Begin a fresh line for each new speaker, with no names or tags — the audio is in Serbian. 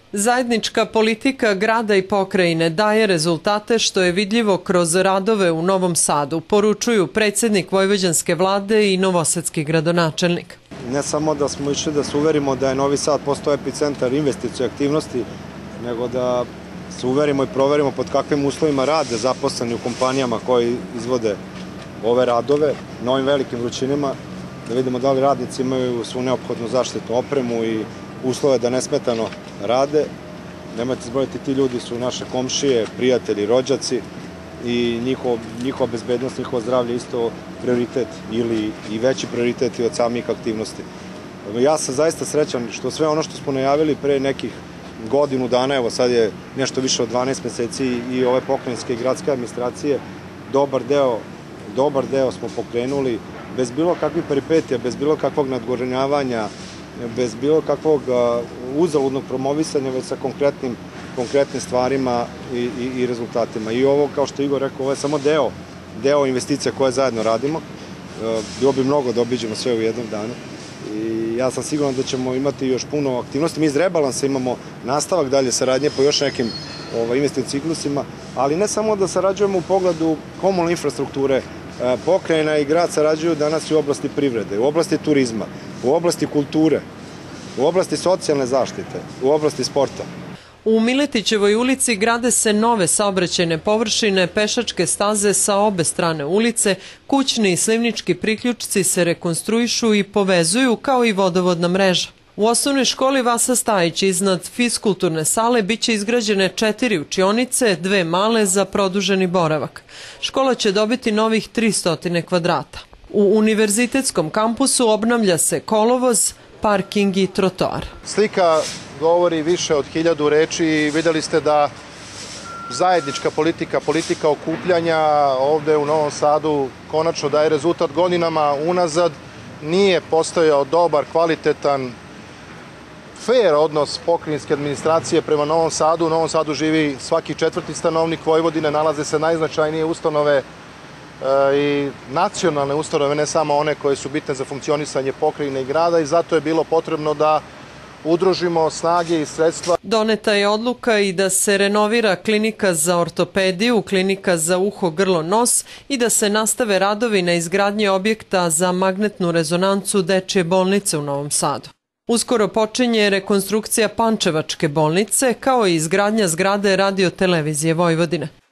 Zajednička politika grada i pokrajine daje rezultate što je vidljivo kroz radove u Novom Sadu, poručuju predsjednik vojvođanske vlade i novosadski gradonačelnik.
Ne samo da smo išli da se uverimo da je Novi Sad postao epicentar investicije aktivnosti, nego da se uverimo i proverimo pod kakvim uslovima rade zaposleni u kompanijama koji izvode ove radove na ovim velikim vrućinama, da vidimo da li radnici imaju svu neophodnu zaštitnu opremu i uslove da nesmetano rade. Nemojte zaboraviti, ti ljudi su naše komšije, prijatelji, rođaci i njihova bezbednost, njihovo zdravlje isto prioritet ili i veći prioritet od samih aktivnosti. Ja sam zaista srećan što sve ono što smo najavili pre nekih godinu dana, evo sad je nešto više od 12 meseci i ove pokrajinske i gradske administracije, dobar deo smo pokrenuli bez bilo kakvih peripetija, bez bilo kakvog nadgorenjavanja, bez bilo kakvog uzaludnog promovisanja, već sa konkretnim stvarima i rezultatima. I ovo, kao što Igor rekao, ovo je samo deo investicija koje zajedno radimo. Bilo bi mnogo da obiđemo sve u jednom danu. I ja sam siguran da ćemo imati još puno aktivnosti. Mi iz rebalansa imamo nastavak dalje saradnje po još nekim investicijskim ciklusima, ali ne samo da sarađujemo u pogledu komunalne infrastrukture. Pokrajina i grad sarađuju danas i u oblasti privrede, u oblasti turizma, u oblasti kulture, u oblasti socijalne zaštite, u oblasti sporta.
U Miletićevoj ulici grade se nove saobraćajne površine, pešačke staze sa obe strane ulice, kućni i slivnički priključci se rekonstruišu i povezuju kao i vodovodna mreža. U osnovnoj školi Vasa Stajić iznad fiskulturne sale biće izgrađene 4 učionice, 2 male za produženi boravak. Škola će dobiti novih 300 kvadrata. U univerzitetskom kampusu obnavlja se kolovoz, parking i trotoar.
Slika govori više od 1000 reči i vidjeli ste da zajednička politika okupljanja ovde u Novom Sadu konačno daje rezultat. Godinama unazad nije postojao dobar, kvalitetan, fair odnos pokrajinske administracije prema Novom Sadu. U Novom Sadu živi svaki 4. stanovnik Vojvodine, nalaze se najznačajnije ustanove i nacionalne ustanove, ne samo one koje su bitne za funkcionisanje pokrajine i grada, i zato je bilo potrebno da udružimo snage i sredstva.
Doneta je odluka i da se renovira klinika za ortopediju, klinika za uho, grlo, nos i da se nastave radovi na izgradnji objekta za magnetnu rezonancu dečje bolnice u Novom Sadu. Uskoro počinje rekonstrukcija Pančevačke bolnice kao i izgradnja zgrade Radio televizije Vojvodine.